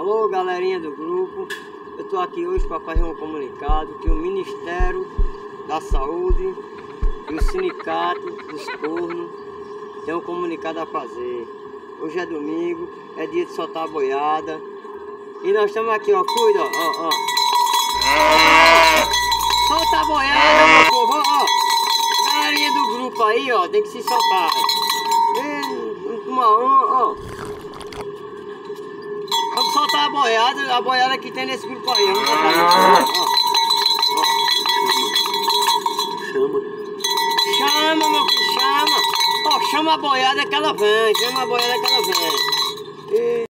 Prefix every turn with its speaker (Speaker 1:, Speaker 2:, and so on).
Speaker 1: Alô, galerinha do grupo, eu estou aqui hoje para fazer um comunicado que o Ministério da Saúde e o Sindicato dos Cornos tem um comunicado a fazer. Hoje é domingo, é dia de soltar a boiada e nós estamos aqui, ó, cuida, ó. Solta a boiada, meu povo, ó. A galerinha do grupo aí, ó, tem que se soltar. Ó. Vamos soltar a boiada que tem nesse grupo aí. Vamos soltar, ó. Chama, meu filho, chama. Ó, chama a boiada que ela vem,